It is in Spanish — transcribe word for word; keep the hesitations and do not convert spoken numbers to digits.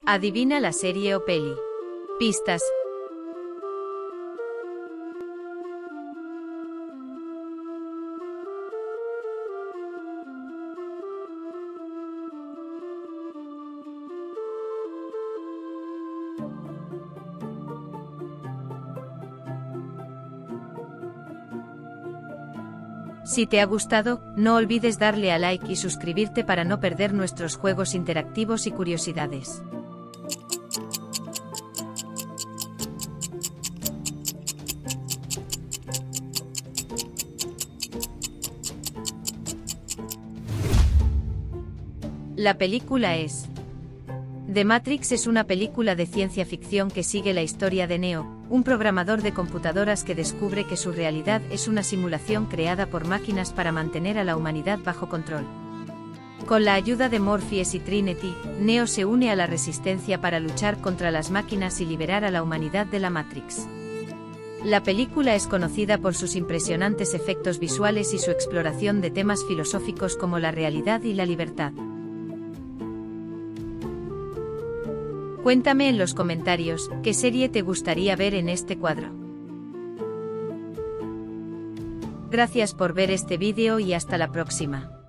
Adivina la serie o peli. Pistas. Si te ha gustado, no olvides darle a like y suscribirte para no perder nuestros juegos interactivos y curiosidades. La película es The Matrix. Es una película de ciencia ficción que sigue la historia de Neo, un programador de computadoras que descubre que su realidad es una simulación creada por máquinas para mantener a la humanidad bajo control. Con la ayuda de Morpheus y Trinity, Neo se une a la Resistencia para luchar contra las máquinas y liberar a la humanidad de la Matrix. La película es conocida por sus impresionantes efectos visuales y su exploración de temas filosóficos como la realidad y la libertad. Cuéntame en los comentarios, ¿qué serie te gustaría ver en este cuadro? Gracias por ver este vídeo y hasta la próxima.